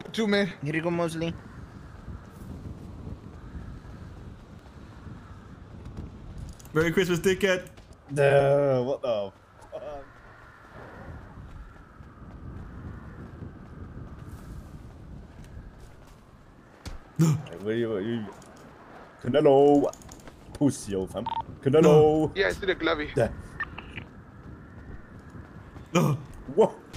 Two man. Here you go, Mosley. Merry Christmas, dickhead. No, what the fuck? Where you? Canelo. Pussy, old fam. Canelo. Yeah, I see the glovey. Yeah. Whoa.